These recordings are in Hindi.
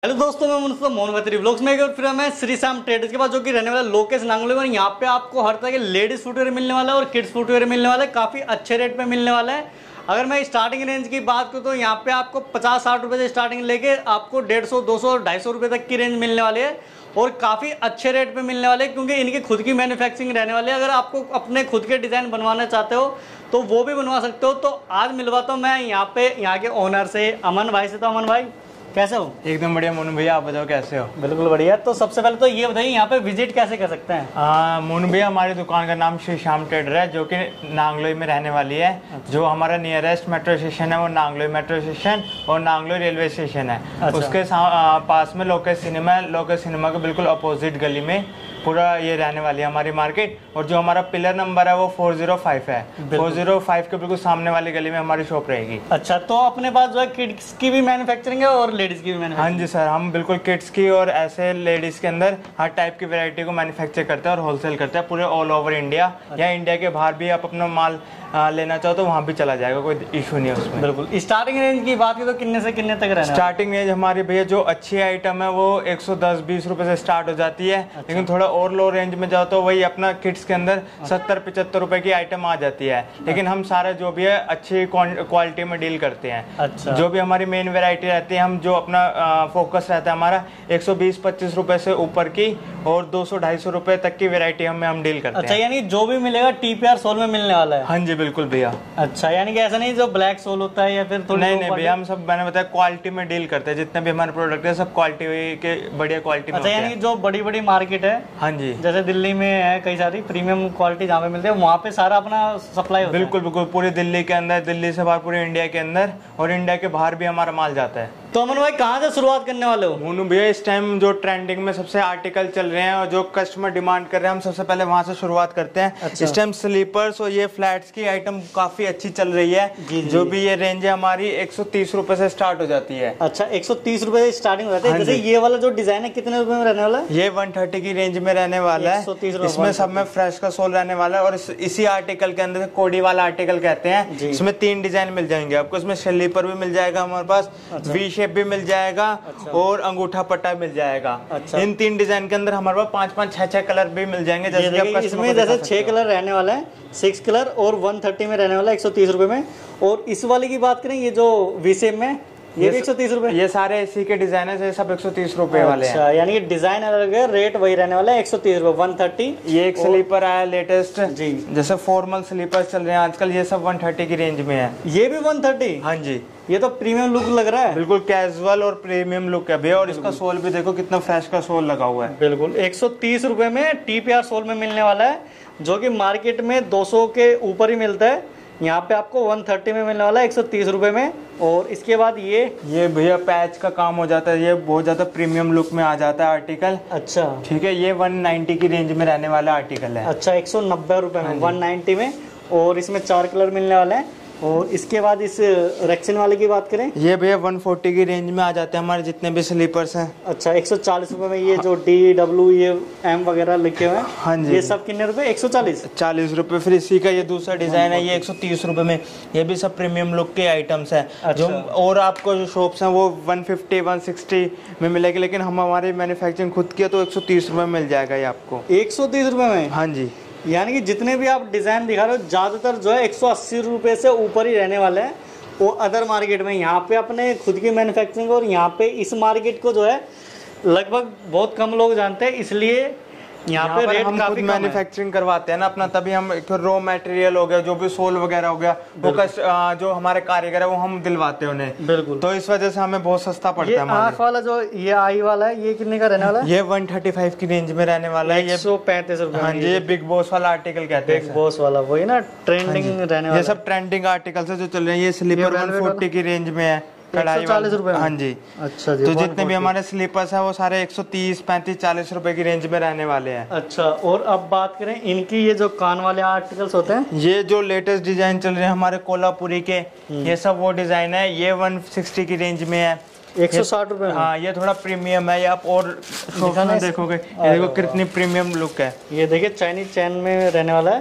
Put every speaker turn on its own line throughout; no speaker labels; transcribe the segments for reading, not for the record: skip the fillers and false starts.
हेलो दोस्तों, मैं मुनस्फा मोहन व्लॉग्स में एक बार फिर मैं श्री श्याम ट्रेडर्स के पास, जो कि रहने वाला लोकेश नांगलोई में। यहाँ पे आपको हर तरह के लेडीज फुटवेयर मिलने वाला है और किड्स फुटवेयर मिलने वाला है, काफ़ी अच्छे रेट पे मिलने वाला है। अगर मैं स्टार्टिंग रेंज की बात करूँ तो यहाँ पे आपको 50-60 रुपये से स्टार्टिंग लेके आपको 150, 200 और 250 रुपये तक की रेंज मिलने वाली है और काफ़ी अच्छे रेट पे मिलने वाले हैं, क्योंकि इनकी खुद की मैन्युफैक्चरिंग रहने वाली है। अगर आपको अपने खुद के डिज़ाइन बनवाना चाहते हो तो वो भी बनवा सकते हो। तो आज मिलवाता हूँ मैं यहाँ के ओनर से, अमन भाई से। तो अमन भाई कैसे हो?
एकदम बढ़िया मोनू भैया, आप बताओ कैसे हो?
बिल्कुल बढ़िया। तो सबसे पहले तो ये बताइए यहाँ पे विजिट कैसे कर सकते हैं?
मोनू भैया, हमारी दुकान का नाम श्री श्याम ट्रेडर है, जो कि नांगलोई में रहने वाली है। अच्छा। जो हमारा नियरेस्ट मेट्रो स्टेशन है वो नांगलोई मेट्रो स्टेशन और नांगलोई रेलवे स्टेशन है। अच्छा। उसके पास में लोकेश सिनेमा है। लोकेश सिनेमा के बिल्कुल अपोजिट गली में पूरा ये रहने वाली है हमारी मार्केट। और जो हमारा पिलर नंबर है वो 405 है। 405 के बिल्कुल सामने वाली गली में हमारी शॉप रहेगी।
अच्छा, तो अपने पास जो है किड्स की भी मैन्युफैक्चरिंग है और लेडीज की भी मैन्युफैक्चरिंग?
हाँ जी सर, हम बिल्कुल किड्स की और ऐसे लेडीज के अंदर हर टाइप की वैरायटी को मैन्युफैक्चर करते हैं और होलसेल करते हैं पूरे ऑल ओवर इंडिया। या इंडिया के बाहर भी आप अपना माल लेना चाहो तो वहाँ भी चला जाएगा, कोई इशू नहीं है उसमें।
बिल्कुल। स्टार्टिंग रेंज की बात की तो कितने से कितने तक रहना?
स्टार्टिंग रेंज हमारी भैया जो अच्छी आइटम है वो 110-20 रुपए से स्टार्ट हो जाती है। अच्छा। लेकिन थोड़ा और लो रेंज में जाओ तो वही अपना किड्स के अंदर 70-75 रुपए की आइटम आ जाती है। लेकिन हम सारे जो भी है अच्छी क्वालिटी में डील करते हैं। अच्छा। जो भी हमारी मेन वेरायटी रहती है, हम जो अपना फोकस रहता है हमारा 120-25 रुपए से ऊपर की और 200-250 रुपए तक की वेरायटी हम डील करते हैं।
अच्छा, यानी जो भी मिलेगा TPR सोल में मिलने वाला है?
हाँ जी बिल्कुल भैया।
अच्छा, यानी कि ऐसा नहीं जो ब्लैक सोल होता है या फिर
नहीं भैया, हम सब मैंने बताया क्वालिटी में डील करते हैं। जितने भी हमारे प्रोडक्ट है सब क्वालिटी के बढ़िया क्वालिटी में।
अच्छा, यानी जो बड़ी बड़ी मार्केट है,
हाँ जी,
जैसे दिल्ली में है कई सारी प्रीमियम क्वालिटी जहाँ पे मिलती है, वहाँ पे सारा अपना सप्लाई होता है?
बिल्कुल बिल्कुल, पूरी दिल्ली के अंदर, दिल्ली से बाहर पूरे इंडिया के अंदर और इंडिया के बाहर भी हमारा माल जाता है।
तो अमन भाई कहाँ से शुरुआत करने वाले हो?
मोनू भैया, इस टाइम जो ट्रेंडिंग में सबसे आर्टिकल चल रहे हैं और जो कस्टमर डिमांड कर रहे हैं, हम सबसे पहले वहां से शुरुआत करते हैं। अच्छा। इस टाइम स्लीपर्स और ये फ्लैट्स की आइटम काफी अच्छी चल रही है। जी। जो भी ये रेंज है हमारी 130 रुपए से स्टार्ट हो जाती है।
अच्छा, 130 रुपए से स्टार्टिंग हो जाती है। जैसे ये वाला जो डिजाइन है कितने रुपए में रहने वाला है?
ये 130 की रेंज में रहने वाला है। 130 इसमें सब में फ्रेश का सोल रहने वाला है। और इसी आर्टिकल के अंदर कोडी वाला आर्टिकल कहते हैं। इसमें 3 डिजाइन मिल जाएंगे आपको। इसमें स्लीपर भी मिल जाएगा हमारे पास, वी शेप भी मिल जाएगा। अच्छा। और अंगूठा पट्टा मिल जाएगा। अच्छा। इन 3 डिजाइन के अंदर हमारे पास 5-5, 6-6 कलर भी मिल जाएंगे। जैसे कि
इसमें जैसे 6 कलर रहने वाला है, 6 कलर और 130 में रहने वाला है 130 रुपए में। और इस वाले की बात करें, ये जो वी शेप में, ये भी 130 रुपए।
ये सारे इसी के डिजाइन है, सब 130 रुपए वाले हैं।
अच्छा, यानी कि डिजाइन अलग है, रेट वही रहने वाला है 130 रुपए, 130।
ये एक स्लीपर आया लेटेस्ट
जी,
जैसे फॉर्मल स्लीपर चल रहे हैं आजकल, ये सब 130 की रेंज में है।
ये भी 130?
हाँ जी,
ये तो प्रीमियम लुक लग रहा है।
बिल्कुल कैजुअल और प्रीमियम लुक है भैया। और इसका सोल भी देखो कितना फ्रेश का सोल लगा हुआ है।
बिल्कुल। 130 रुपए में TPR सोल में मिलने वाला है, जो कि मार्केट में 200 के ऊपर ही मिलता है। यहाँ पे आपको 130 में मिलने वाला है 130 रुपए में। और इसके बाद ये
भैया पैच का काम हो जाता है, ये बहुत ज्यादा प्रीमियम लुक में आ जाता है आर्टिकल।
अच्छा,
ठीक है। ये 190 की रेंज में रहने वाला आर्टिकल है।
अच्छा, 190 रुपए में 190 में। और इसमें 4 कलर मिलने वाले हैं। और इसके बाद इस रेक्सिन वाले की बात करें, ये
भैया 140 की रेंज में आ जाते हैं हमारे जितने भी स्लीपर्स हैं।
अच्छा, 140 रुपए में ये जो DW ये M वगैरह लिखे हुए हैं।
हाँ जी,
ये सब कितने रुपए? 140
रुपए। फिर इसी का ये दूसरा डिजाइन है, ये 130 रुपए में। ये भी सब प्रीमियम लुक के आइटम्स है। अच्छा। जो और आपको जो शॉप्स हैं वो 150-160 में मिलेगी, लेकिन हम हमारी मैन्युफैक्चरिंग खुद की है तो 130 रुपए में मिल जाएगा ये आपको।
130 रुपए में?
हाँ जी।
यानी कि जितने भी आप डिजाइन दिखा रहे हो ज्यादातर जो है 180 रुपए से ऊपर ही रहने वाले हैं वो अदर मार्केट में। यहाँ पे अपने खुद की मैन्युफैक्चरिंग और यहाँ पे इस मार्केट को जो है लगभग बहुत कम लोग जानते हैं, इसलिए यहाँ पे रेट
हम
काफी
मैन्युफैक्चरिंग करवाते हैं ना अपना, तभी हम एक तो रॉ मटेरियल हो गया, जो भी सोल वगैरह हो गया, वो जो हमारे कारीगर है वो हम दिलवाते हैं उन्हें। बिल्कुल। तो इस वजह से हमें बहुत सस्ता पड़ता है।
आँख वाला जो ये आई वाला है, ये कितने का रहने वाला है?
ये 135 की रेंज में रहने वाला है।
135 रुपए।
हाँ जी, ये बिग बॉस वाला आर्टिकल कहते हैं।
बिग बॉस वाला वही ना, ट्रेंडिंग रहने वाला।
ये सब ट्रेंडिंग आर्टिकल है जो चल रहे हैं। ये स्लीपर 140 की रेंज में है,
140 रुपए।
हाँ जी।
अच्छा जी।
तो जितने भी हमारे स्लीपर्स है वो सारे 130, 35, 40 रुपए की रेंज में रहने वाले हैं।
अच्छा, और अब बात करें इनकी, ये जो कान वाले आर्टिकल्स होते हैं,
ये जो लेटेस्ट डिजाइन चल रहे हैं हमारे कोल्हापुरी के, ये सब वो डिजाइन है। ये 160 की रेंज में है,
160 रुपए। हाँ,
ये थोड़ा प्रीमियम है। ये आप और शॉप में देखोगे, ये देखो कितनी प्रीमियम लुक है।
ये देखिए चाइनीज चैन में रहने वाला है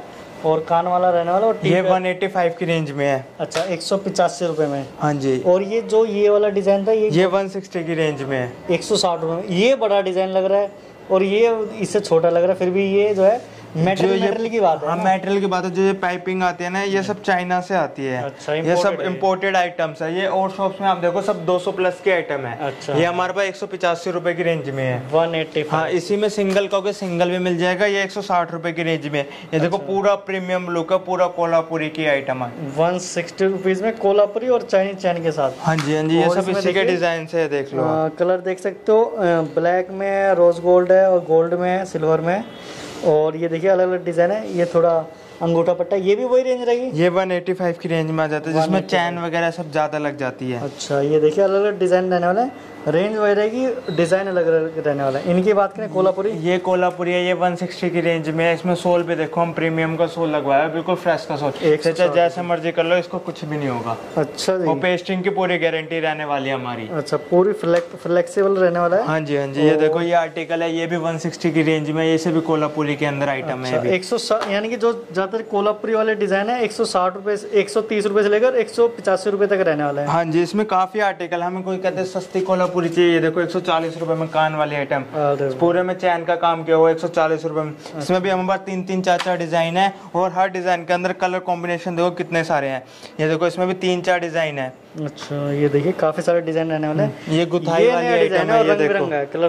और कान वाला रहने वाला, और
ये 185 की रेंज में है।
अच्छा 185 रुपए में।
हाँ जी।
और ये जो ये वाला डिजाइन था
ये 160 की रेंज में है।
160 रुपए में। ये बड़ा डिजाइन लग रहा है और ये इससे छोटा लग रहा है, फिर भी ये जो है मेटेरियल की बात है।
हाँ मेटेरियल की बात है। जो ये पाइपिंग आती है ना, ये सब चाइना से आती है।
अच्छा,
ये सब इम्पोर्टेड आइटम्स है। ये और शॉप्स में आप देखो सब 200 प्लस के आइटम है।
अच्छा।
ये हमारे पास 185 रुपए की रेंज में है।
185।
हाँ, इसी में सिंगल का सिंगल भी मिल जाएगा। ये 160 रुपए की रेंज में। ये देखो पूरा प्रीमियम लुक है, पूरा कोल्हापुरी की आइटम है।
160 रुपीज में कोल्हापुरी और चाइनीज चैन के साथ।
हाँ जी हाँ जी, ये सब इसी के डिजाइन से है, देख लो।
कलर देख सकते हो, ब्लैक में रोज गोल्ड है और गोल्ड में सिल्वर में। और ये देखिए अलग अलग डिजाइन है। ये थोड़ा अंगूठा पट्टा, ये भी वही रेंज रहेगी।
ये 185 की रेंज में आ जाता है, जिसमें चैन वगैरह सब ज्यादा लग जाती है।
अच्छा, ये देखिए अलग अलग डिजाइन रहने वाला है, रेंज वही रहेगी, डिजाइन अलग अलग रहने वाला है। इनकी बात करें कोल्हापुरी,
ये कोल्हापुरी है, ये 160 की रेंज में है। इसमें सोल पे देखो हम प्रीमियम का सोल लगवाया है, बिल्कुल फ्रेश का सोल। जैसे मर्जी कर लो, इसको कुछ भी नहीं होगा।
अच्छा जी।
और पेस्टिंग की पूरी गारंटी रहने वाली है हमारी।
अच्छा, पूरी फ्लेक्सिबल रहने वाला है।
हाँ जी हाँ जी। ये देखो ये आर्टिकल है, ये भी 160 की रेंज में, ये भी कोल्हापुरी के अंदर आइटम है।
160 यानी कि जो ज्यादातर कोल्हापुरी वाले डिजाइन है 160 रुपए, 130 रुपए से लेकर 185 रुपए तक रहने वाला है।
हाँ जी, इसमें काफी आर्टिकल। हमें कोई कहते हैं सस्ती कोल्हापुरी चाहिए, देखो 140 रुपए में कान वाली आइटम, पूरे में चैन का काम किया हुआ 140 रुपए में। इसमें भी हमारे पास 3-3 4-4 डिजाइन है, और हर डिजाइन के अंदर कलर कॉम्बिनेशन देखो कितने सारे हैं। ये देखो इसमें भी 3-4 डिजाइन है।
अच्छा, ये देखिए काफी सारे डिजाइन रहने वाले हैं।
ये गुथाई वाली आइटम है, ये देखो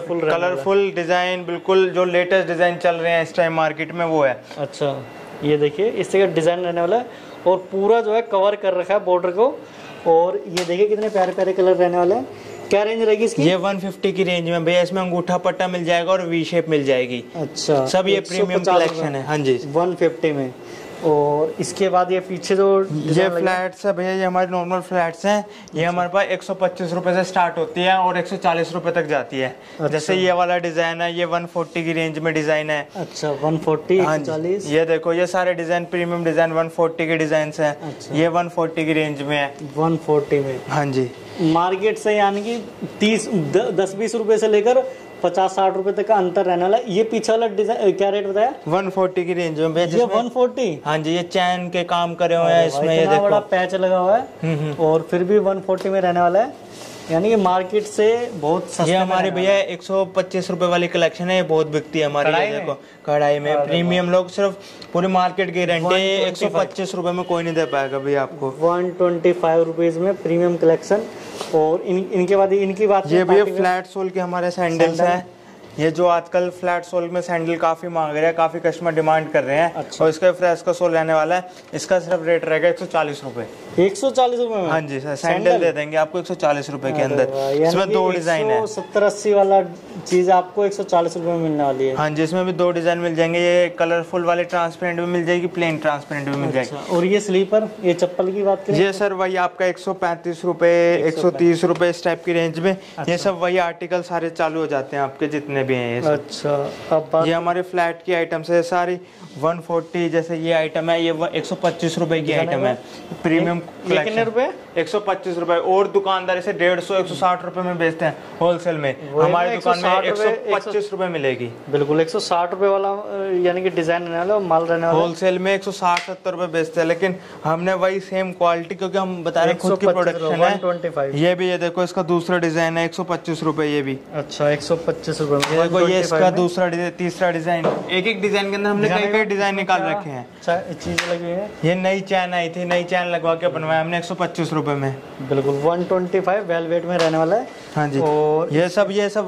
कलरफुल
डिजाइन, बिल्कुल जो लेटेस्ट डिजाइन चल रहे हैं इस टाइम मार्केट में वो है।
अच्छा, ये देखिए इस तरह का डिजाइन रहने वाला है, और पूरा जो है कवर कर रखा है बॉर्डर को। और ये देखिए कितने प्यारे प्यारे कलर रहने वाले हैं। क्या रेंज रहेगी इसकी?
ये 150 की रेंज में भैया। इसमें अंगूठा पट्टा मिल जाएगा और वी शेप मिल जाएगी।
अच्छा,
सब ये प्रीमियम कलेक्शन है। हाँ जी,
150 में। और इसके बाद ये पीछे जो
ये फ्लैट्स है भैया, ये हमारे नॉर्मल फ्लैट्स हैं। ये हमारे पास 125 रुपए से स्टार्ट होती है और 140 रुपए तक जाती है। अच्छा। जैसे ये वाला डिजाइन है, ये 140 की रेंज में डिजाइन है।
अच्छा, 140, 140।
ये देखो ये सारे डिजाइन प्रीमियम डिजाइन 140 के डिजाइन है। अच्छा। ये 140 की रेंज में है।
140 में।
हाँ जी।
मार्केट से यानी कि 10-20 रुपए से लेकर 50-60 रुपए तक का अंतर रहने वाला है। ये पीछे वाला डिजाइन क्या रेट बताया?
140 की रेंज में।
ये 140?
हाँ जी, ये चैन के काम करे हुए हैं इसमें। ये देखो
बड़ा पैच लगा हुआ है, और फिर भी 140 में रहने वाला है, यानी कि मार्केट से बहुत सस्ते।
ये हमारे भैया 125 रुपए वाली कलेक्शन है, ये बहुत बिकती है हमारी। ये देखो कढ़ाई में प्रीमियम, लोग सिर्फ पूरी मार्केट की गारंटी 125 रुपए में कोई नहीं दे पाएगा भैया आपको।
125 रुपीज में प्रीमियम कलेक्शन। और इनके बाद इनकी बात,
ये भैया फ्लैट सोल के हमारे सैंडल्स हैं। ये जो आजकल फ्लैट सोल में सैंडल काफी मांग रहे हैं, काफी कस्टमर डिमांड कर रहे हैं। अच्छा। और इसका फ्रेश का सोल रहने वाला है। इसका सिर्फ रेट रहेगा 140 रुपए।
140 रुपए में?
हाँ जी सर, सैंडल दे देंगे आपको 140 रुपए के अंदर। इसमें 2 डिजाइन है।
70-80 वाला चीज आपको 140 रुपए में मिलने वाली है।
हाँ जी, इसमें भी 2 डिजाइन मिल जाएंगे। ये कलरफुल वाले ट्रांसपेरेंट भी मिल जाएगी, प्लेन ट्रांसपेरेंट भी मिल जाएगी।
और ये स्लीपर, ये चप्पल की बात करें?
ये सर वही आपका 135 रुपए, 130 रुपए इस टाइप की रेंज में। ये सब वही आर्टिकल सारे चालू हो जाते हैं आपके जितने भी हैं।
अच्छा, अब
ये हमारे फ्लैट की आइटम्स है सारी 140। जैसे ये आइटम है, ये 125 रुपए की आइटम है, प्रीमियम
कितने रुपए?
125 रुपए। और दुकानदार इसे 150-160 रुपए में बेचते हैं होलसेल में। हमारी दुकान में 125 रुपए मिलेगी।
बिल्कुल 160 रुपए वाला यानी कि डिजाइन रहने वाला, माल रहने वाला।
होलसेल में 160-70 रुपए बेचते हैं, लेकिन हमने वही सेम क्वालिटी, क्योंकि हम बता रहे हैं खुद की प्रोडक्शन है।
125।
ये भी, ये देखो इसका दूसरा डिजाइन है 125 रुपए। ये भी
अच्छा 125 रुपए।
देखो ये इसका दूसरा तीसरा डिजाइन। एक डिजाइन के अंदर हमने कई डिजाइन निकाल रखे हैं।
चीज लगी है।
ये नई चैन आई थी, नई चैन लगवा के बनवाया हमने 125 रुपए में।
बिल्कुल 125 वेलवेट में रहने वाला है।
हाँ जी। और ये सब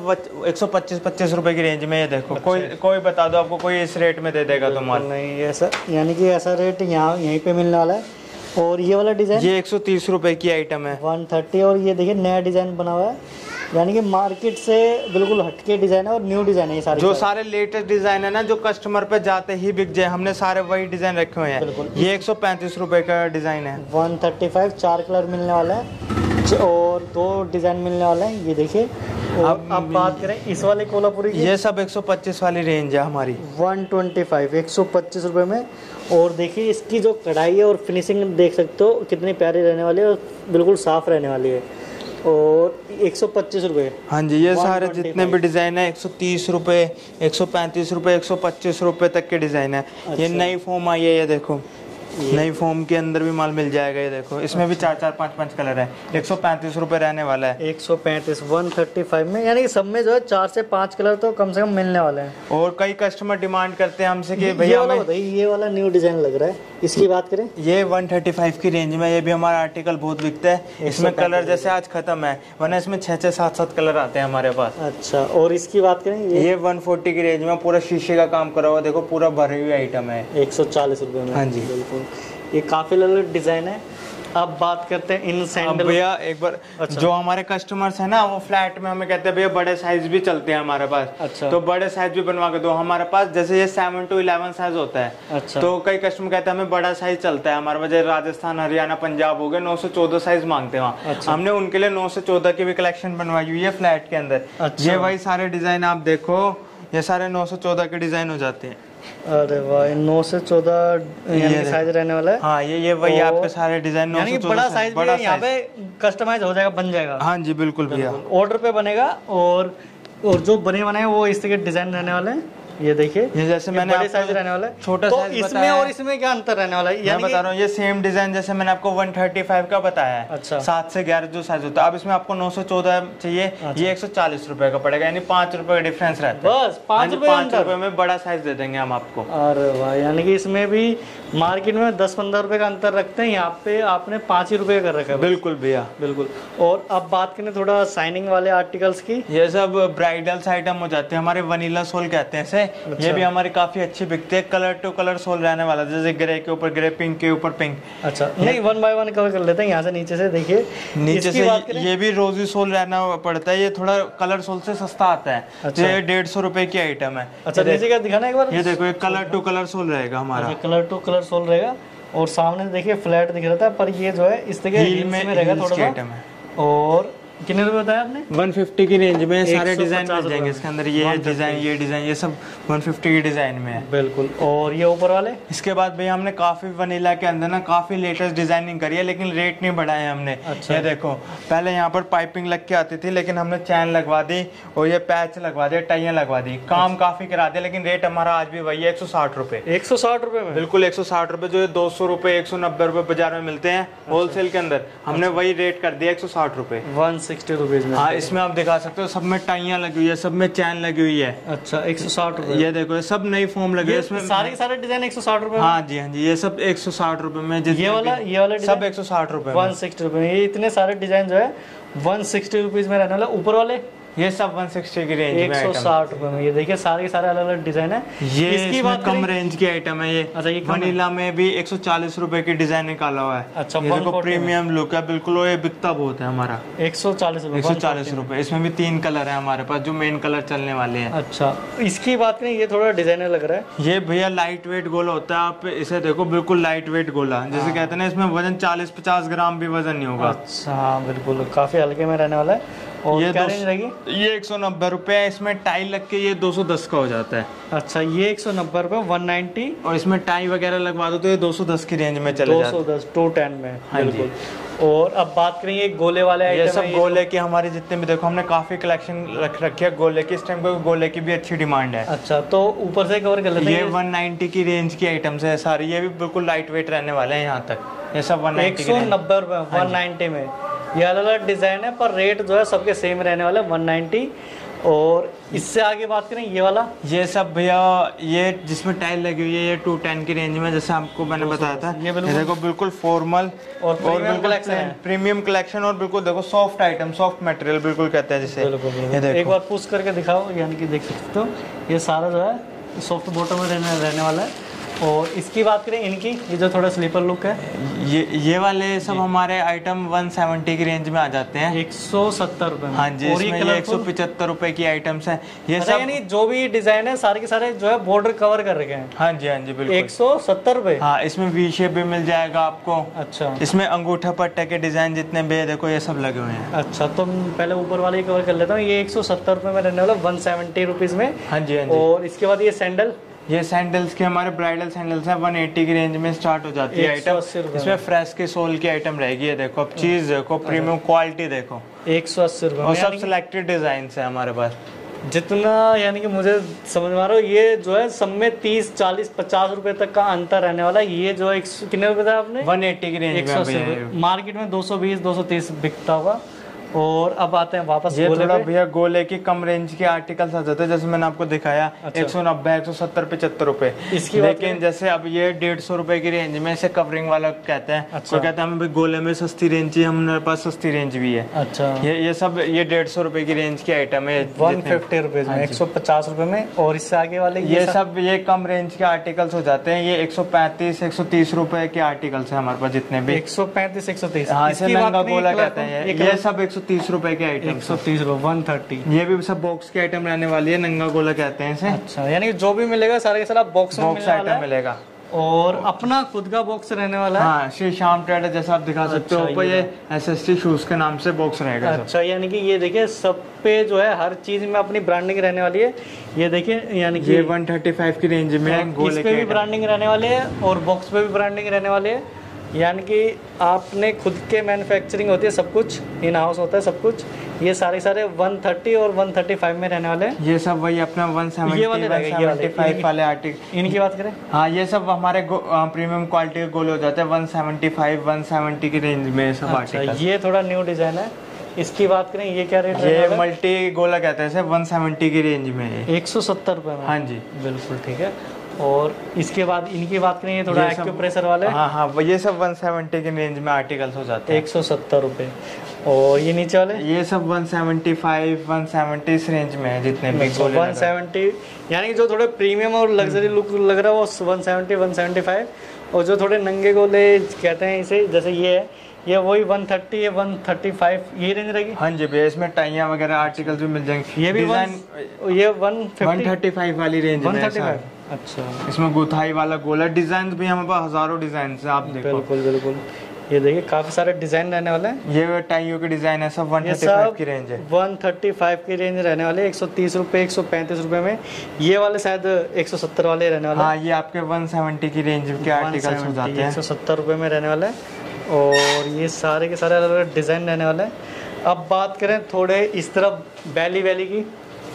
125-25 रुपए की रेंज में। ये देखो कोई बता दो आपको, कोई इस रेट में दे देगा तो माल
नहीं। ऐसा यानी कि ऐसा रेट यहाँ यहीं पे मिलने वाला है। और ये वाला डिजाइन,
ये 130 रुपए की आइटम है,
130। और ये देखिए नया डिजाइन बना हुआ है, यानी कि मार्केट से बिल्कुल हटके डिजाइन है और न्यू डिजाइन है। ये सारे
जो सारे लेटेस्ट डिजाइन है ना, जो कस्टमर पे जाते ही बिक जाए, हमने सारे वही डिजाइन रखे हुए हैं। ये 135 रुपए का डिजाइन है।
135, 4 कलर मिलने वाला है और 2 डिजाइन मिलने वाला है। ये देखिए। अब बात करें इस वाले कोल्हापुरी की,
ये सब 125 वाली रेंज है हमारी।
125, 125 रुपए में। और देखिए इसकी जो कढ़ाई है और फिनिशिंग देख सकते हो कितनी प्यारी रहने वाली है, और बिल्कुल साफ रहने वाली है। और 125 रुपये।
हाँ जी, ये सारे जितने भी डिज़ाइन है 130 रुपये, 135 रुपये, 125 रुपये तक के डिज़ाइन है। ये नई फॉर्म आई है, ये देखो नई फॉर्म के अंदर भी माल मिल जाएगा। ये देखो इसमें भी 4-4, 5-5 कलर है। 135 रुपये रहने वाला है।
135 135 में, यानी कि सब में जो है 4 से 5 कलर तो कम से कम मिलने वाले हैं।
और कई कस्टमर डिमांड करते हैं हमसे कि भैया
ये वाला न्यू डिजाइन लग रहा है, इसकी बात करें।
ये 135 की रेंज में, ये भी हमारा आर्टिकल बहुत बिकता है। इसमें कलर जैसे आज खत्म है, वरना इसमें 6-6, 7-7 कलर आते हैं हमारे पास।
अच्छा, और इसकी बात करें
ये 140 की रेंज में पूरा शीशे का काम करा हुआ, देखो पूरा भरे हुए आइटम है।
140 रुपये में।
हाँ जी,
बिल्कुल। ये काफी अलग डिजाइन है। अब बात करते हैं इन सैंडल।
भैया एक बार जो हमारे कस्टमर्स है ना, वो फ्लैट में हमें कहते हैं भैया बड़े साइज भी चलते हैं हमारे पास।
अच्छा।
तो बड़े साइज भी बनवा के दो हमारे पास। जैसे ये 7 to 11 साइज होता है।
अच्छा।
तो कई कस्टमर कहते हैं हमें बड़ा साइज चलता है हमारे वजह, राजस्थान, हरियाणा, पंजाब हो गए 9 से 14 साइज मांगते हैं वहाँ।
अच्छा।
हमने उनके लिए 9 से 14 की भी कलेक्शन बनवाई हुई है फ्लैट के अंदर।
अच्छा।
ये वही सारे डिजाइन आप देखो, ये सारे 9 से 14 के डिजाइन हो जाते हैं।
अरे वाह, 9 से 14 साइज रहने वाला है।
हाँ, ये वही आपके सारे डिजाइन 9 से 14
बड़ा साइज भी यहाँ पे कस्टमाइज हो जाएगा, बन जाएगा।
हाँ जी बिल्कुल भैया,
ऑर्डर पे बनेगा। और जो बने बनाए वो इस तरह के डिजाइन रहने वाले हैं। ये देखिए,
ये जैसे मैंने
बड़े साइज रहने वाला है,
छोटा
तो
साइज
इसमें और इसमें क्या अंतर रहने वाला है?
मैं बता रहा हूँ, ये सेम डिजाइन जैसे मैंने आपको 135 का बताया है।
अच्छा।
7 से 11 जो साइज होता है। अब इसमें आपको 9 से 14 चाहिए। अच्छा। ये 140 रुपए का पड़ेगा, यानी 5 रुपए का डिफरेंस रहता है।
बस 5
रुपए में बड़ा साइज दे देंगे हम आपको।
अरे वाह, यानी कि इसमें भी मार्केट में 10-15 रुपए का अंतर रखते हैं, यहाँ पे आपने 5 ही रुपए का रखा है।
बिल्कुल भैया,
बिल्कुल। और अब बात करें थोड़ा शाइनिंग वाले आर्टिकल्स की।
ये सब ब्राइडल्स आइटम हो जाते हैं हमारे, वनीला सोल कहते हैं इसे। ये भी हमारे काफी अच्छी बिकते हैं। कलर टू कलर सोल रहने वाला, जैसे ग्रे के ऊपर ग्रे, पिंक के ऊपर पिंक।
अच्छा, नहीं 1 by 1 कवर कर लेते हैं यहाँ से नीचे से। देखिए
नीचे से ये भी रोजी सोल रहना पड़ता है। ये थोड़ा कलर सोल से सस्ता आता है। अच्छा। ये 150 रुपए की आइटम है।
अच्छा, नीचे का दिखाना एक बार।
ये देखो, ये कलर टू कलर सोल रहेगा हमारा।
कलर टू कलर सोल रहेगा। और सामने देखिए फ्लैट दिख रहा था, पर ये जो है इस तरह हील में रहेगा थोड़ा सा। और कितने रुपए बताया आपने?
150 की रेंज में सारे डिजाइन मिल जाएंगे इसके अंदर। ये डिजाइन ये सब 150 की डिजाइन में है।
बिल्कुल। और ये ऊपर वाले,
इसके बाद भैया हमने काफी वनीला के अंदर ना काफी लेटेस्ट डिजाइनिंग करी है, लेकिन रेट नहीं बढ़ाए हमने। अच्छा। ये देखो, पहले यहाँ पर पाइपिंग लग के आती थी, लेकिन हमने चैन लगवा दी और ये पैच लगवा दिया, टाइयां लगवा दी, काम काफी करा दिया। लेकिन रेट हमारा आज भी वही है, 160 रुपए।
160 रुपए में?
बिल्कुल 160 रुपए। जो 200 रुपए 190 रुपए बाजार में मिलते हैं होलसेल के अंदर, हमने वही रेट कर दिया 160 रुपए।
160 रुपीज में।
हाँ, इसमें आप दिखा सकते हो, सब में टाइयां लगी हुई है, सब में चैन लगी हुई है।
अच्छा, 160 रुपए।
ये देखो, ये सब नई फॉर्म लगी है इसमें।
सारे के सारे डिजाइन 160 रुपए।
हाँ जी, हाँ जी, ये सब 160 रुपए में।
ये वाला
सब 160 रुपए,
160 रुपए में। ये इतने सारे डिजाइन जो है 160 रुपीज में रहने वाला। ऊपर वाले
ये सब 160 की रेंज में
160 रुपए में। ये देखिए सारे के सारे अलग अलग डिजाइन है।
ये इसकी बात कम रेंज की आइटम है ये।
अच्छा, ये
वनीला में भी 140 रुपए की डिजाइन निकाला हुआ है।
अच्छा,
ये देखो प्रीमियम लुक है बिल्कुल। ये बिकता बहुत है हमारा।
140 रुपए।
140 रुपए। इसमें भी 3 कलर है हमारे पास, जो मेन कलर चलने वाले हैं।
अच्छा, इसकी बात करें, ये थोड़ा डिजाइनर लग रहा है।
ये भैया लाइट वेट गोला होता है। आप इसे देखो, बिल्कुल लाइट वेट गोला, जैसे कहते हैं ना, इसमें वजन 40-50 ग्राम भी वजन नहीं होगा।
अच्छा, बिल्कुल काफी हल्के में रहने वाला है। और
ये
क्या रेंज रहेगी?
ये 190 रुपए। इसमें टाई लग के ये 210 का हो जाता है।
अच्छा, ये 190 रुपए 190।
और इसमें टाई वगैरह लगवा दो तो ये 210 की रेंज में चले जाते हैं।
210 210 में। हाँ जी। और अब बात करें ये गोले वाले आइटम।
ये सब गोले की हमारी जितने भी, देखो हमने काफी कलेक्शन रख रखी है गोले की। इस टाइम पे गोले की भी अच्छी डिमांड है। अच्छा,
तो ऊपर से कवर कर लेते हैं।
ये 190 की रेंज की आइटम्स है सारी। ये भी बिल्कुल लाइट वेट रहने वाले हैं यहाँ तक। ये सब
190 रुपए 190 में। ये अलग अलग डिजाइन है, पर रेट जो है सबके सेम रहने वाला है 190। और इससे आगे बात करें ये वाला,
ये सब भैया ये जिसमें टाइल लगी हुई है, ये 210 की रेंज में, जैसे आपको मैंने बताया था। ये देखो बिल्कुल फॉर्मल और प्रीमियम कलेक्शन और बिल्कुल देखो सॉफ्ट आइटम, सॉफ्ट मटेरियल बिल्कुल कहते हैं जिसे।
ये देखो, एक बार पुश करके दिखाओ, यानी कि देख सकते हो ये सारा जो है सॉफ्ट बॉटम में रहने वाला है। और इसकी बात करें इनकी, ये जो थोड़ा स्लीपर लुक है,
ये वाले सब हमारे आइटम 170 की रेंज में आ जाते हैं।
170 रुपए।
हाँ जी, इसमें ये 175 रुपए की आइटम्स हैं। ये सब
यानी जो भी डिजाइन है सारे के सारे जो है बॉर्डर कवर कर रखे हैं।
हाँ जी, हाँ जी, बिल्कुल।
170 रुपए।
हाँ, इसमें वी शेप भी मिल जाएगा आपको।
अच्छा,
इसमें अंगूठा पट्टे के डिजाइन जितने भी है, देखो ये सब लगे हुए हैं।
अच्छा, तो पहले ऊपर वाले कवर कर लेता हूँ। ये 170 रुपए में रहने वाला 170 रुपीज में।
हाँ जी, हाँ जी।
और इसके बाद ये सैंडल,
ये सैंडल्स के हमारे ब्राइडल सैंडल्स हैं, 180 की रेंज में स्टार्ट हो जाती है आइटम।
180 रुपए
इसमें फ्रेश की सोल की आइटम रहेगी। ये देखो, अब चीज देखो, प्रीमियम क्वालिटी देखो,
180 रुपए
और सब सिलेक्टेड डिजाइन है हमारे पास।
जितना यानी कि मुझे समझ में आ रहा हो, ये जो है सब में 30, 40, 50 रुपए तक का अंतर रहने वाला है। ये जो है कितने रुपए था आपने?
180 की रेंज में
180। मार्केट में 220, 230 बिकता होगा। और अब आते हैं वापस
ये
गोले
थोड़ा
पे।
भैया गोले की कम रेंज के आर्टिकल्स आ जाते हैं, जैसे मैंने आपको दिखाया।
अच्छा।
190, 170, 75 रुपए।
इसकी बात
लेकिन जैसे अब ये 150 रुपए की रेंज में इसे कवरिंग वाला कहते हैं।
अच्छा।
कोई कहता है हमें भाई गोले में सस्ती रेंज चाहिए, हमारे पास सस्ती रेंज भी है।
अच्छा,
ये सब ये 150 रुपए की रेंज की आइटम है।
150 रुपीज में, 150 रुपए में। और इससे आगे वाले
ये सब ये कम रेंज के आर्टिकल्स हो जाते हैं। ये 135, 130 रुपए के आर्टिकल्स है हमारे पास जितने भी।
135, 130।
हाँ, इसे नंगा गोला कहते हैं।
ये
ये सब 130 रुपए के आइटम।
130 रुपए, 130।
ये भी सब बॉक्स के आइटम रहने वाली है, नंगा गोला कहते हैं इसे।
अच्छा, यानी कि जो भी मिलेगा सारे के सारा बॉक्स में मिलने वाला
आइटम
है।
मिलेगा।
और अपना खुद का बॉक्स रहने वाला है।
हाँ, श्री श्याम ट्रेडर जैसा आप दिखा सकते हो।
अच्छा,
ऊपर ये SST शूज के नाम से बॉक्स रहेगा।
अच्छा, यानी कि ये देखिए सब पे जो है हर चीज में अपनी ब्रांडिंग रहने वाली है। ये देखिए, यानी कि
ये 135 की रेंज में है।
इस पे भी ब्रांडिंग रहने वाले है और बॉक्स पे भी ब्रांडिंग रहने वाले है। यानी कि आपने खुद के मैन्युफैक्चरिंग होती है, सब कुछ इन हाउस होता है सब कुछ। ये सारे 130 और 135 में रहने वाले हैं।
ये सब वही अपना 170,
ये वाले रहेंगे, ये वाले।
175 वाले आर्टिकल।
इनकी बात करें,
हाँ, ये सब हमारे प्रीमियम क्वालिटी के गोले हो जाते हैं। 175, 170 की रेंज में सब
अच्छा,
आर्टिकल।
ये थोड़ा न्यू डिजाइन है। इसकी बात करें, ये क्या रेट
ये
है?
मल्टी गोला कहते हैं इसे, 170 की रेंज में है।
170 रुपए में।
हाँ जी,
बिल्कुल ठीक है। और इसके बाद इनकी बात करें, ये थोड़ा
ये सब-
एक्यूप्रेशर वाले।
हाँ हाँ, ये सब 170 की रेंज में आर्टिकल्स हो जाते हैं।
170 रुपए। और ये नीचे वाले
ये सब 175, 170 इस रेंज में है जितने भी गोले।
170, यानी कि जो थोड़े प्रीमियम और लग्जरी लुक लग रहा है वो 170, 175। और जो थोड़े नंगे गोले कहते हैं इसे, जैसे ये है, ये वही 130 है, 135 ये रेंज रहेगी।
हाँ जी भैया, इसमें टाइयां वगैरह आर्टिकल्स भी मिल जाएंगे।
ये भी
डिजाइन
ये 150,
135 वाली रेंज में है
135।
सर।
अच्छा,
इसमें गुथाई वाला गोला। डिजाइन भी हमारे पास हजारों डिजाइन है, आप देखो।
बिल्कुल बिल्कुल। ये देखिए काफी सारे डिजाइन रहने वाले हैं।
ये टाइयों के डिजाइन है, सब 135 की रेंज है।
135 की रेंज रहने वाले, 130 रुपए, 135 रुपए में। ये वाले शायद 170 वाले रहने वाले।
हाँ, ये आपके 170 की रेंज के आर्टिकल्स हो जाते हैं।
170 रुपए में रहने वाला है। और ये सारे के सारे अलग अलग डिजाइन रहने वाले हैं। अब बात करें थोड़े इस तरफ बैली वैली की,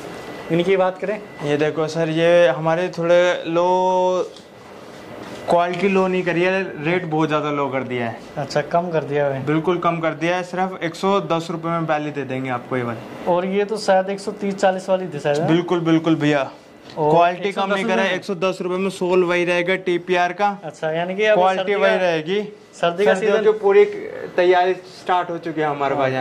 इनकी बात करें।
ये देखो सर, ये हमारे थोड़े लो क्वालिटी लो नहीं करी है, रेट बहुत ज्यादा लो कर दिया है।
अच्छा, कम कर दिया है।
बिल्कुल कम कर दिया है, सिर्फ 110 रुपए में बैली दे देंगे आपको ये वाली।
और ये तो शायद 130-40 वाली थी शायद।
बिल्कुल बिल्कुल भैया,
और
क्वालिटी कम
110
नहीं करा है। 110 रुपए में सोल वही रहेगा TPR का।
अच्छा, यानी कि अब
क्वालिटी वही रहेगी।
सर्दी का
सर्दियों
सीजन,
की पूरी तैयारी स्टार्ट हो चुकी है हमारे पास।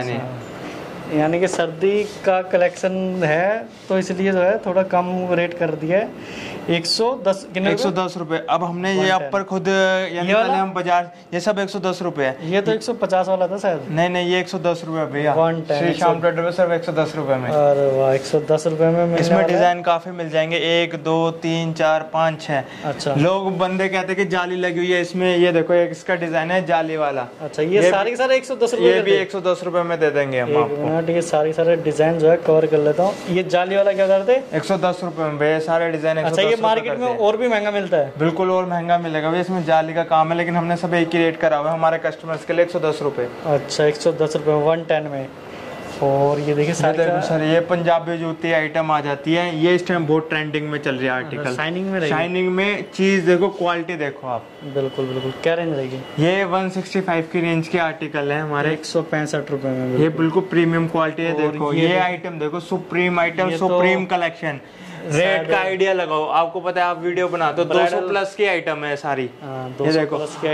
यानी कि सर्दी का कलेक्शन है, तो इसलिए जो है थोड़ा कम रेट कर दिया है। 110 कितने?
110 रुपए। अब हमने ये
110
अपर खुद, यानी
ये वाला?
पहले हम बाजार, ये सब 110 रुपए है।
ये तो 150 वाला था शायद।
नहीं, ये 110 रुपए भैया।
110,
श्री श्याम ट्रेडर में सिर्फ 110 रुपए में।
अरे वाह, 110 रुपए में मिलने
इसमें
वाला है।
डिजाइन काफी मिल जाएंगे, 1, 2, 3, 4, 5, 6।
अच्छा,
लोग बंदे कहते हैं कि जाली लगी हुई है इसमें। ये देखो, एक इसका डिजाइन है जाली वाला।
अच्छा, ये सारे के सारे 110 रुपए
ये भी 110 रुपए में दे देंगे हम आपको।
मिनट, ये सारे सारे डिजाइन जो है कवर कर लेता हूँ। ये जाली वाला क्या करते हैं?
110 रुपए में भैया, सारे डिजाइन 110
अच्छा, ये
रुपए
मार्केट
करते
में
हैं।
और भी महंगा मिलता है।
बिल्कुल और महंगा मिलेगा भैया, इसमें जाली का काम है, लेकिन हमने सब एक ही रेट करा हुआ है हमारे कस्टमर्स के लिए, 110 रुपए।
अच्छा, 110 रुपए 110 में। और ये देखिए
ये देखो सर, ये पंजाबी जूती आइटम आ जाती है। ये इस टाइम बहुत ट्रेंडिंग में चल रही है आर्टिकल।
शाइनिंग में रहेगी।
शाइनिंग में चीज देखो, क्वालिटी देखो आप।
बिल्कुल बिल्कुल। क्या रेंज रहेगी?
ये 165 की रेंज के आर्टिकल है हमारे।
165 रुपए में।
ये बिल्कुल प्रीमियम क्वालिटी है।
और
देखो
ये
ये आइटम देखो, सुप्रीम आइटम,
ये तो
सुप्रीम कलेक्शन। रेट का आइडिया लगाओ, आपको पता है आप वीडियो बनाते हो, 200 प्लस की आइटम है सारी। ये देखो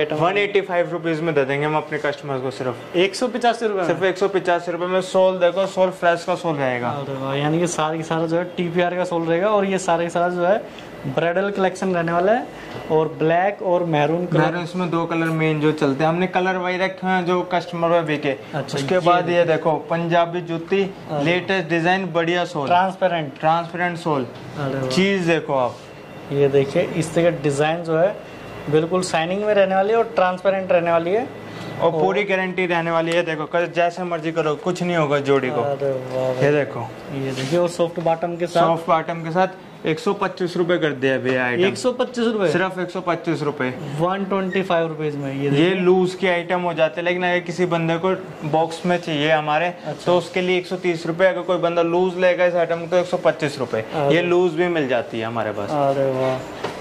185 रुपीज में दे देंगे हम अपने कस्टमर्स को, सिर्फ
185 रुपए।
सिर्फ 185 रुपए में। सोल देखो, सोल फ्रेश का सोल रहेगा।
यानी कि सारा सारा जो है TPR का सोल रहेगा। और ये सारे सारा जो है ब्राइडल कलेक्शन रहने वाला है। और ब्लैक और मैरून कलर,
इसमें 2 कलर मेन जो चलते हैं, हमने कलर वही रखे हैं जो कस्टमर में बिके।
अच्छा,
उसके बाद ये देखो पंजाबी जूती, लेटेस्ट डिजाइन, बढ़िया सोल, ट्रांसपेरेंट सोल। चीज देखो आप,
ये देखिए इस तरह का डिजाइन जो है बिल्कुल शाइनिंग में रहने वाली है और ट्रांसपेरेंट रहने वाली है।
और पूरी गारंटी रहने वाली है। देखो जैसे मर्जी करो, कुछ नहीं होगा जोड़ी को।
अरे वाह,
ये देखो,
ये देखिए। और सॉफ्ट बॉटम के साथ,
सॉफ्ट बॉटम के साथ 125 रुपए कर दिया भैया आइटम।
125 रुपए,
सिर्फ 125 रुपए।
125 रुपीज में
ये लूज के आइटम हो जाते हैं, लेकिन अगर किसी बंदे को बॉक्स में चाहिए हमारे, तो उसके लिए 130 रुपए। अगर कोई बंदा लूज लेगा इस आइटम तो 125 रुपए। ये लूज भी मिल जाती है हमारे पास।
अरे वाह,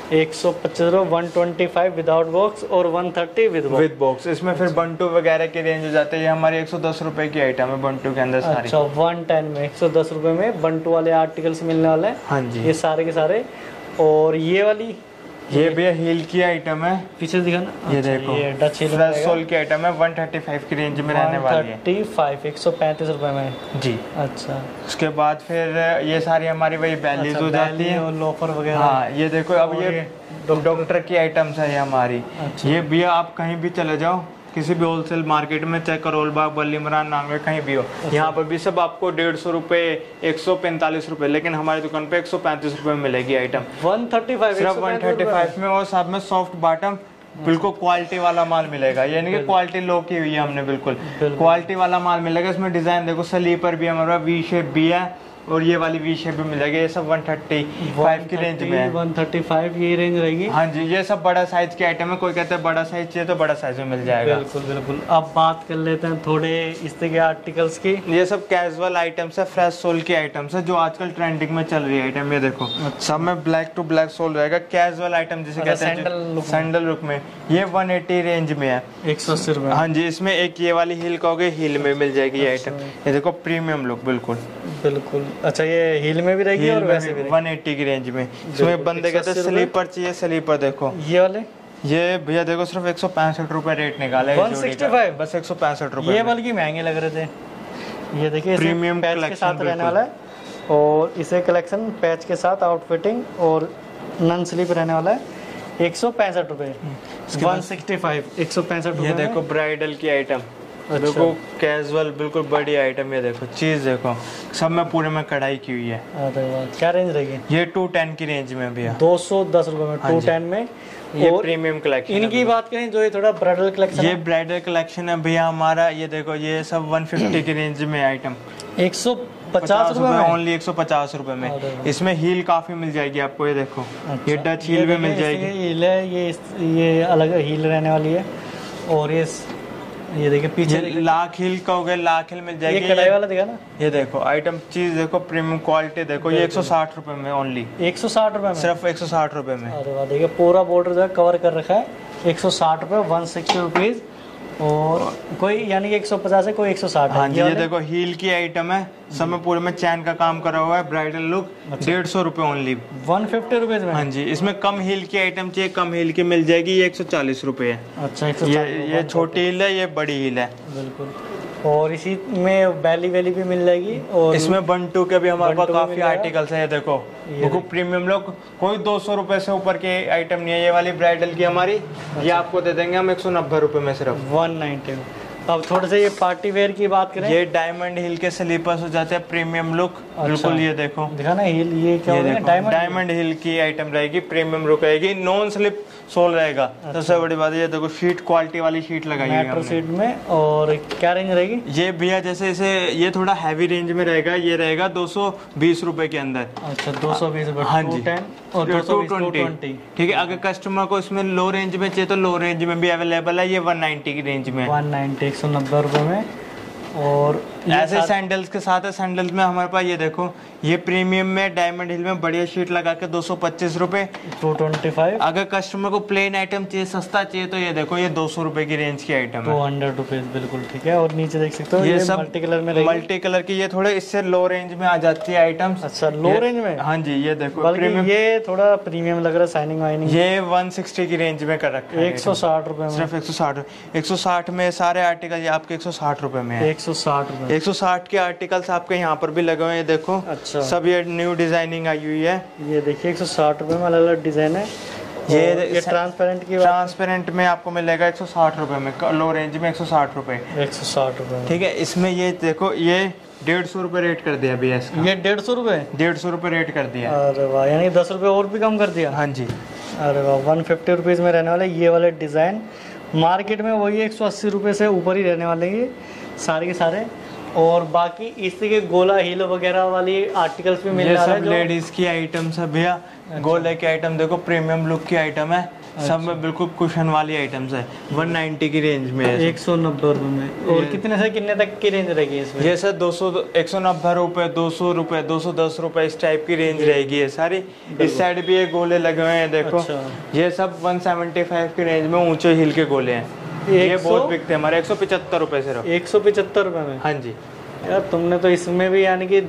125 रुपए, 125 विदाउट बॉक्स और 130 विद
बॉक्स। इसमें फिर बंटू वगैरह की रेंज हो जाती है। ये हमारी 110 रुपए की आइटम है बंटू के अंदर सारी।
अच्छा, 110 में 110 रुपए में बंटू वाले आर्टिकल्स मिलने वाले हैं।
हाँ जी,
ये सारे के सारे। और ये वाली,
ये भैया हील की आइटम है,
पीछे दिखाना।
ये देखो,
ये डच हील
फ्लैश सोल की आइटम है, 135 की रेंज में रहने वाली है।
135, 135 रुपए में
जी।
अच्छा,
उसके बाद फिर ये सारी हमारी वही बैलीज हो जाती है
और लोफर वगैरह।
हाँ, ये देखो अब ये डॉक्टर की आइटम्स है ये हमारी।
अच्छा।
ये भैया आप कहीं भी चले जाओ, किसी भी होलसेल मार्केट में, चाहे करोल बाग, बल्ली मरान, नांगवे, कहीं भी हो, यहाँ पर भी सब आपको 150 रुपए, 145 रुपए, लेकिन हमारी दुकान पे 135 रुपए में मिलेगी आइटम।
135,
सिर्फ 135 में, और साथ में सॉफ्ट बॉटम, बिल्कुल क्वालिटी वाला माल मिलेगा। यानी कि क्वालिटी लो की हुई है हमने, बिल्कुल क्वालिटी वाला माल मिलेगा। इसमें डिजाइन देखो, स्लीपर भी हमारा वी शेप भी है, और ये वाली वी शेप भी मिल जाएगी। ये सब 135 की रेंज में है।
135 ये रेंज रहेगी।
हाँ जी, ये सब बड़ा साइज के आइटम है। कोई कहता है बड़ा साइज चाहिए तो बड़ा साइज में मिल जाएगा।
बिल्कुल बिल्कुल। अब बात कर लेते हैं थोड़े इस तरह के आर्टिकल्स की।
ये सब कैजुअल आइटम्स है, फ्रेश सोल की आइटम्स है, जो आजकल ट्रेंडिंग में चल रही है आइटम। ये देखो, सब में ब्लैक टू ब्लैक सोल रहेगा, कैजुअल आइटम जिसे कहते हैं, सैंडल लुक में। ये 180 रेंज में है,
180 रुपए।
हाँ जी, इसमें एक ये वाली हील कहोगे, हील में मिल जाएगी ये आइटम। ये देखो, प्रीमियम लुक, बिल्कुल
बिल्कुल। अच्छा, ये हील में भी रहेगी और वैसे भी
180 की रेंज में। इसमें बंदे कहते हैं स्लीपर चाहिए, स्लीपर देखो
ये वाले।
ये भैया देखो, सिर्फ 165 रुपए रेट निकाला है।
165,
बस 165 रुपए।
ये बल्कि महंगे लग रहे थे। ये देखिए,
प्रीमियम
पैच के साथ रहने वाला है, और इसे कलेक्शन पैच के साथ आउटफिटिंग और नन स्लीप रहने वाला है। 165 रुपए, 165, 165 रुपए।
ये देखो, ब्राइडल की आइटम, देखो कैजुअल, बिल्कुल बड़ी आइटम। ये देखो, चीज देखो, सब में पूरे में कढ़ाई की हुई है।
अरे वाह, क्या रेंज रहेगी?
ये 210 की रेंज में भैया,
210 रुपए में, 210 में।
ये प्रीमियम कलेक्शन।
इनकी बात करें जो ये थोड़ा ब्राइडल कलेक्शन,
ये ब्राइडल कलेक्शन है भैया हमारा। ये देखो, ये सब 150 की रेंज में आइटम,
150 रुपए में,
ओनली 150 रुपए में। इसमें हील काफी मिल जाएगी आपको। ये देखो, ये डच हील भी मिल जाएगी।
हील है, ये अलग हील रहने वाली है। और ये देखिए पीछे,
लाख हील कहोगे, लाख हील मिल जाएगी।
ये कढ़ाई वाला दिखा ना।
ये देखो आइटम, चीज देखो, प्रीमियम क्वालिटी देखो। ये 160 रुपए में ओनली,
160 रुपए में,
सिर्फ 160 रुपए में।
अरे वाह, देखिए पूरा बॉर्डर जो है कवर कर रखा है। 160 रुपए, 160 रुपीज। और कोई यानी कि 150 है, कोई 160 है।
हाँ जी, ये देखो, हील की आइटम है, सब में पूरे में चैन का काम करा हुआ है, ब्राइडल लुक। 150 रुपए ओनली,
150 रुपीज में।
हाँ जी, इसमें कम हील की आइटम चाहिए, कम हील की मिल जाएगी। ये 140 रुपए है।
अच्छा,
ये छोटी हील है, ये बड़ी हील है।
बिल्कुल। और इसी में बैली वैली भी मिल जाएगी। और
इसमें बंटू के भी हमारे पास काफी आर्टिकल्स है। ये देखो, प्रीमियम लुक, कोई 200 रुपए से ऊपर के आइटम नहीं है। ये वाली ब्राइडल की हमारी, ये आपको दे देंगे हम 190 रुपए में, सिर्फ
190। अब थोड़े से ये पार्टी वेयर की बात करें,
ये डायमंड हिल के स्लीपर्स हो जाते हैं, प्रीमियम लुक। बिल्कुल, ये देखो,
दिखाना हील, ये क्या होगा?
डायमंड हिल की आइटम रहेगी, प्रीमियम लुक रहेगी, नॉन स्लिप सोल रहेगा। सबसे बड़ी बात है, ये देखो, शीट क्वालिटी वाली शीट लगाई है
मेट्रो शीट में। और क्या रेंज रहेगी?
ये भैया जैसे इसे, ये थोड़ा हैवी रेंज में रहेगा। ये रहेगा 220 रुपए के अंदर।
अच्छा, 220 रुपए।
हाँ जी,
210 और 220।
ठीक है। अगर कस्टमर को इसमें लो रेंज में चाहिए तो लो रेंज में भी अवेलेबल है। ये 190 की रेंज में,
190, 190 रुपए में। और
ऐसे सैंडल्स के साथ है। सैंडल्स में हमारे पास ये देखो, ये प्रीमियम में डायमंड हिल में बढ़िया शीट लगा के 225 रुपए,
225।
अगर कस्टमर को प्लेन आइटम चाहिए, सस्ता चाहिए, तो ये देखो, ये 200 रुपए की रेंज की आइटम है,
200 रुपीज। बिल्कुल ठीक है। और नीचे देख सकते हो,
ये सब
मल्टी कलर में रहेगी।
मल्टी कलर की, ये थोड़े इससे लो रेंज में आ जाती है आइटम्स।
अच्छा, लो रेंज में।
हाँ जी, ये देखो,
बल्कि ये थोड़ा प्रीमियम लग रहा है, शाइनिंग वाइनिंग।
ये 160 की रेंज में कर रखा है,
160 रुपए में,
सिर्फ 160 में सारे आर्टिकल ये आपके 160 रुपए में है।
160 रुपए।
160 के आर्टिकल्स आपके यहाँ पर भी लगे हुए हैं, देखो।
अच्छा,
सब ये न्यू डिजाइनिंग आई हुई है।
ये देखिए, 160 रुपए में अलग अलग डिजाइन है। ये ट्रांसपेरेंट की,
ट्रांसपेरेंट में आपको मिलेगा 160 रुपए में, लो रेंज में 160 रुपए।
160 रुपए,
ठीक है। इसमें ये देखो, ये 150 रुपए रेट कर दिया भैया इसका।
ये 150 रुपए,
150 रुपए रेट कर दिया।
अरे वाह, यानी 10 रुपए और भी कम कर दिया।
हाँ जी,
अरे वाह, 150 रुपीज में रहने वाले ये वाले डिजाइन। मार्केट में वही 180 रुपए से ऊपर ही रहने वाले ये सारे के सारे। और बाकी इस तरह के गोला हील वगैरह वाली आर्टिकल्स भी मिल
ये
रहा है
सब
जो
लेडीज की आइटम सब भैया। गोले के आइटम देखो, प्रीमियम लुक की आइटम है। सब में बिल्कुल कुशन वाली आइटम्स है। 190 की रेंज में है।
190 रुपए में। और कितने से कितने तक की रेंज रहेगी इसमें?
ये सर 200 190 रुपए, 200 रुपए, 210 रुपए इस टाइप की रेंज रहेगी ये सारी। इस साइड भी ये गोले लगे हुए हैं देखो।
अच्छा।
ये सब 175 की रेंज में ऊंचे हिल के गोले हैं। ये बहुत बिकते हैं हमारे। 175 रुपए सिर्फ।
175 रुपए में?
हाँ जी
यार तुमने तो इसमें भी यानी कि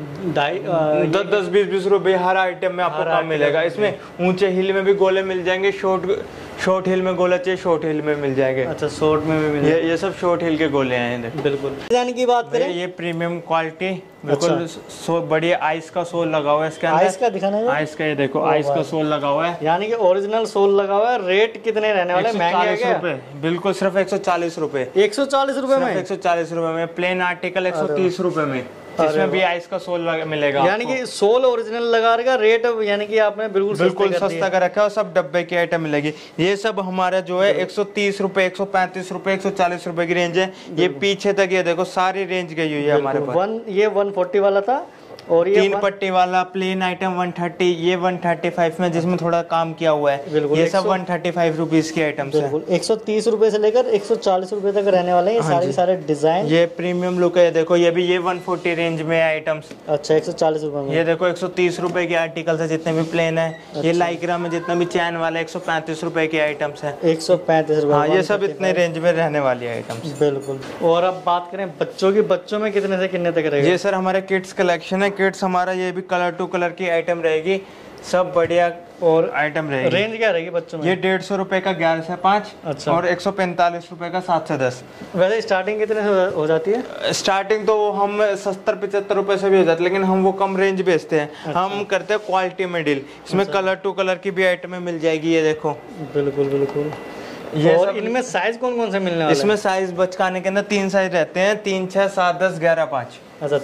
10-20 रुपए हर आइटम में आपको कम मिलेगा। इसमें ऊंचे हिल में भी गोले मिल जाएंगे, शॉर्ट हिल में गोला चाहिए शॉर्ट हिल में मिल जाएंगे।
अच्छा, शॉर्ट में भी मिल जाएंगे।
ये सब शॉर्ट हिल के गोले हैं देखो।
बिल्कुल। डिजाइन की बात करें,
ये प्रीमियम क्वालिटी बिल्कुल बढ़िया आइस का सोल लगा हुआ है इसके अंदर।
आइस का दिखाना है?
आइस का ये देखो, आइस का सोल लगा हुआ है,
यानी कि ओरिजिनल सोल लगा हुआ है। रेट कितने रहने वाले? महंगे है क्या?
बिल्कुल सिर्फ 140 रुपए।
140 रुपए में?
140 रुपए में। प्लेन आर्टिकल 130 रुपए में, जिसमें भी आइस का सोल मिलेगा।
यानी कि सोल ओरिजिनल लगा रहेगा। रेट यानी कि आपने बिल्कुल
सस्ता कर रखा है। और सब डब्बे की आइटम मिलेगी। ये सब हमारा जो है 130 रुपए, 135 रुपए, 140 रुपए की रेंज है। ये पीछे तक ये देखो सारी रेंज गई हुई है हमारे पास।
ये 140 वाला था और ये
3 पट्टी वाला प्लेन आइटम 130, ये 135 में जिसमें थोड़ा काम किया हुआ है। ये सब 135 रुपीज की आइटम्स है।
130 रुपए से लेकर 140 रुपए तक रहने वाले हैं ये सारे डिजाइन।
ये प्रीमियम लुक है देखो। ये भी ये 140 रेंज में आइटम्स।
अच्छा, 140 रुपए में।
ये देखो 130 रुपए के आर्टिकल्स है जितने भी प्लेन है। ये लाइक्रा में जितना भी चैन वाला 135 रुपए के आइटम्स है।
135 रुपए।
हाँ, ये सब इतने रेंज में रहने वाली आइटम्स।
बिल्कुल। और अब बात करें बच्चों की, बच्चों में कितने से कितने तक रहेगा?
ये सर हमारे किड्स कलेक्शन है। किड्स हमारा ये भी कलर टू कलर की आइटम रहेगी। सब बढ़िया और आइटम रहेगी।
रेंज क्या रहेगी बच्चों में?
ये 150 रुपए का 11 से 5।
अच्छा।
और 145 रुपए का 7 से 10।
वैसे स्टार्टिंग कितने से हो जाती है?
स्टार्टिंग तो हम 70-75 रुपए से भी हो जाती है, लेकिन हम वो कम रेंज बेचते हैं। अच्छा। हम करते हैं क्वालिटी में डील। इसमें कलर टू कलर की भी आइटम मिल जाएगी। ये देखो।
बिल्कुल बिल्कुल।
ये
और इनमें साइज कौन कौन से मिलने वाले?
इसमें साइज बचकाने के अंदर 3 साइज रहते हैं। 3, 6, 7, 10, 11, 5।
अच्छा,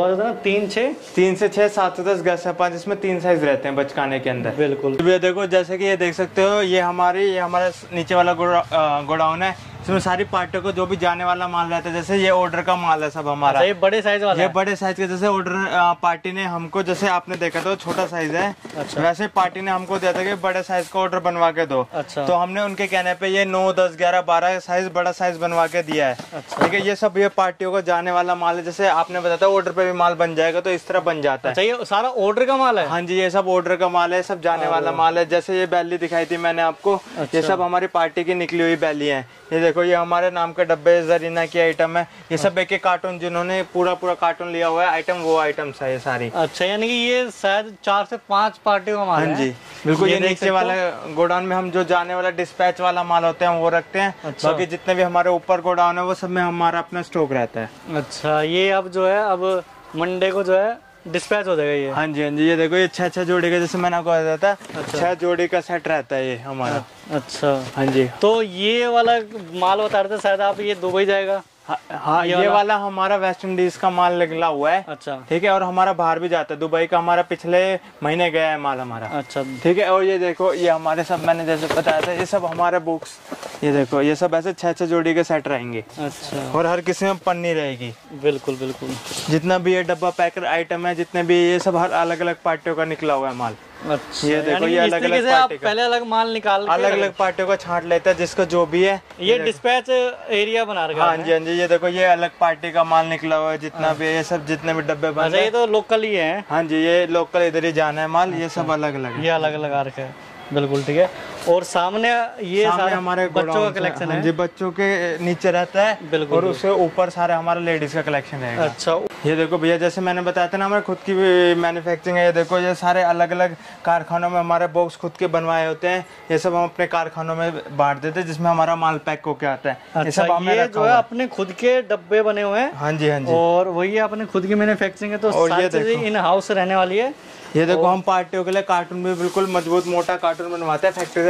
3 से 6,
7 से 10, 11 से 5। इसमें 3 साइज रहते हैं बचकाने के अंदर।
बिल्कुल।
ये देखो, जैसे कि ये देख सकते हो, ये हमारा नीचे वाला गोडाउन है। इसमें सारी पार्टियों को जो भी जाने वाला माल रहता है, जैसे ये ऑर्डर का माल है सब हमारा।
ये बड़े साइज वाला
ये बड़े साइज के, जैसे ऑर्डर पार्टी ने हमको, जैसे आपने देखा तो छोटा साइज है। अच्छा। वैसे पार्टी ने हमको दिया था कि बड़े साइज का ऑर्डर बनवा के दो।
अच्छा।
तो हमने उनके कहने पे ये 9, 10, 11, 12 साइज बड़ा साइज बनवा के दिया है। अच्छा। ठीक है, ये सब ये पार्टियों को जाने वाला माल है। जैसे आपने बताया था ऑर्डर पे भी माल बन जाएगा, तो इस तरह बन जाता है।
अच्छा, ये सारा ऑर्डर का माल है?
हाँ जी, ये सब ऑर्डर का माल है, सब जाने वाला माल है। जैसे ये बैली दिखाई थी मैंने आपको। ये सब हमारी पार्टी की निकली हुई बैली है। ये देखो, ये हमारे नाम के डब्बे जरीना की आइटम है। ये सब एक कार्टून, जिन्होंने पूरा कार्टून लिया हुआ है आइटम, वो आइटम्स है ये सारी।
अच्छा, यानी कि ये शायद 4 से 5 पार्टियों का माल है।
हाँ जी बिल्कुल। ये नीचे वाला गोडाउन में हम जो जाने वाला डिस्पैच वाला माल होते हैं वो रखते हैं। अच्छा। बाकी जितने भी हमारे ऊपर गोडाउन है वो सब में हमारा अपना स्टॉक रहता है।
अच्छा, ये अब जो है, अब मंडे को जो है डिस्पैच हो जाएगा ये?
हाँ जी हाँ जी। ये देखो, ये 6 जोड़ी का, जैसे मैंने आपको बताया था। अच्छा। 6 जोड़ी का सेट रहता है ये हमारा।
अच्छा।
हाँ जी।
तो ये वाला माल बता रहे थे शायद आप, ये दुबई जाएगा?
हाँ, ये वाला हमारा वेस्ट इंडीज का माल निकला हुआ है। अच्छा। ठीक है, और हमारा बाहर भी जाता है। दुबई का हमारा पिछले महीने गया है माल हमारा। अच्छा। ठीक है, और ये देखो, ये हमारे सब, मैंने जैसे बताया था, ये सब हमारे बुक्स। ये देखो, ये सब ऐसे 6 जोड़ी के सेट रहेंगे। अच्छा। और हर किसी में पन्नी रहेगी।
बिल्कुल बिल्कुल।
जितना भी ये डब्बा पैकर आइटम है, जितने भी, ये सब हर अलग अलग पार्टियों का निकला हुआ है माल। अच्छा। ये देखो, ये अलग अलग पार्टी का,
पहले अलग माल निकाल,
अलग अलग पार्टियों का छांट लेता है जिसको जो भी है।
ये डिस्पैच एरिया बना रखा है।
हाँ जी हाँ जी। ये देखो, ये अलग पार्टी का माल निकला हुआ है जितना भी, ये सब जितने भी डब्बे बन रहे हैं।
ये तो लोकल ही है? हाँ
जी, ये लोकल इधर ही जाना है माल। ये सब अलग अलग,
ये अलग अलग आ रखे है। बिल्कुल ठीक है। और सामने ये सारे
हमारे
बच्चों का कलेक्शन है
जी। बच्चों के नीचे रहता है। बिल्कुल। और उससे ऊपर सारे हमारा लेडीज का कलेक्शन है। अच्छा। ये देखो भैया, जैसे मैंने बताया था ना, हमारे खुद की मैन्युफैक्चरिंग है। ये देखो, ये सारे अलग अलग कारखानों में हमारे बॉक्स खुद के बनवाए होते हैं। ये सब हम अपने कारखानों में बांट देते हैं, जिसमें हमारा माल पैक होके आता है।
अच्छा, ये सब ये जो है अपने खुद के डब्बे बने हुए हैं।
हाँ जी हाँ जी।
और वही अपने खुद की मैन्युफैक्चरिंग है, तो सारी चीजें इन हाउस रहने वाली है।
ये देखो, हम पार्टियों के लिए कार्टून भी बिल्कुल मजबूत मोटा कार्टून बनवाते हैं फैक्ट्री से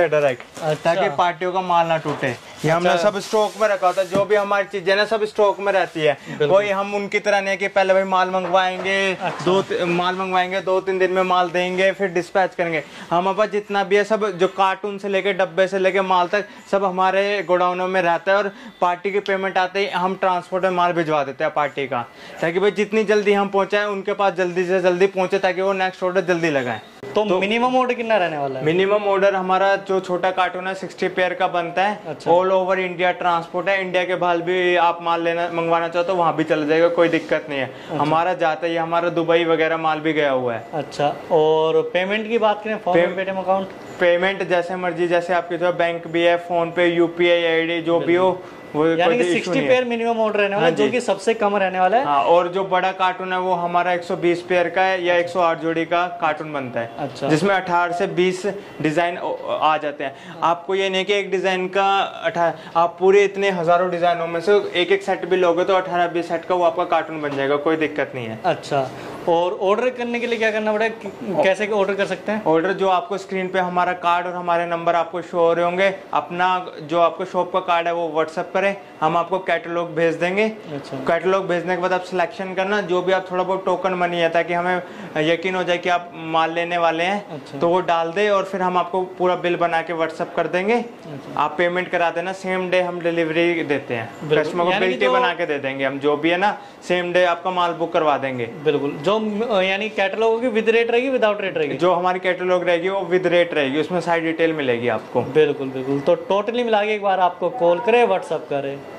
है डायरेक्ट, ताकि पार्टियों का माल ना टूटे। ये हमने सब स्टॉक में रखा होता है, जो भी हमारी चीजें ना सब स्टॉक में रहती है। कोई हम उनकी तरह नहीं है कि पहले भाई माल मंगवाएंगे, माल मंगवाएंगे 2-3 दिन में माल देंगे फिर डिस्पैच करेंगे। हमारे पास जितना भी है सब, जो कार्टून से लेके डब्बे से लेके माल तक सब हमारे गोडाउनों में रहता है। और पार्टी की पेमेंट आते ही हम ट्रांसपोर्ट में माल भिजवा देते हैं पार्टी का, ताकि भाई जितनी जल्दी हम पहुंचाएं उनके पास जल्दी से जल्दी पहुंचे, ताकि वो नेक्स्ट ऑर्डर जल्दी लगाएं।
तो मिनिमम ऑर्डर कितना रहने वाला है?
मिनिमम ऑर्डर हमारा जो छोटा कार्टून है 60 पेयर का बनता है। ऑल ओवर इंडिया ट्रांसपोर्ट है, इंडिया के बाहर भी आप माल लेना मंगवाना चाहो तो वहाँ भी चला जाएगा, कोई दिक्कत नहीं है। हमारा जाता ही हमारा दुबई वगैरह माल भी गया हुआ है।
अच्छा, और पेमेंट की बात करें, पेटीएम अकाउंट
पेमेंट जैसे मर्जी, जैसे आपकी जो बैंक भी है, फोन पे, यूपीआई आईडी जो भी हो, वो
यानी कि 60 पेयर मिनिमम ऑर्डर रहने वाला है, जो कि सबसे कम रहने वाला है।
हाँ, और जो बड़ा कार्टून है वो हमारा 120 पेयर का है या 108 जोड़ी का कार्टून बनता है।
अच्छा।
जिसमें 18 से 20 डिजाइन आ जाते हैं। आपको ये नहीं कि एक डिजाइन का 18, आप पूरे इतने हजारों डिजाइनों में से एक सेट भी लोगे तो 18-20 सेट का वो आपका कार्टून बन जाएगा, कोई दिक्कत नहीं है।
अच्छा, और ऑर्डर करने के लिए क्या करना पड़ेगा, कैसे ऑर्डर कर सकते हैं?
ऑर्डर जो आपको स्क्रीन पे हमारा कार्ड और हमारे नंबर आपको शो हो रहे होंगे, अपना जो आपको शॉप का कार्ड है वो व्हाट्सएप करें, हम आपको कैटलॉग भेज देंगे।
अच्छा।
कैटलॉग भेजने के बाद आप सिलेक्शन करना, जो भी आप थोड़ा बहुत टोकन मनी है, ताकि हमें यकीन हो जाए कि आप माल लेने वाले हैं।
अच्छा।
तो वो डाल दे और फिर हम आपको पूरा बिल बना के व्हाट्सएप कर देंगे।
अच्छा।
आप पेमेंट करा देना, सेम डे हम डिलीवरी देते हैं, कस्टमर को बिल के बना के दे देंगे हम, जो भी है ना सेम डे आपका माल बुक करवा देंगे।
बिल्कुल, जो यानी कैटलॉग होगी विद रेट रहेगी, विदाउट रेट रहेगी?
जो हमारी कैटलॉग रहेगी वो विद रेट रहेगी, उसमें सारी डिटेल मिलेगी आपको।
बिल्कुल बिल्कुल। तो टोटली मिला के एक बार आपको कॉल करे, व्हाट्सएप करे।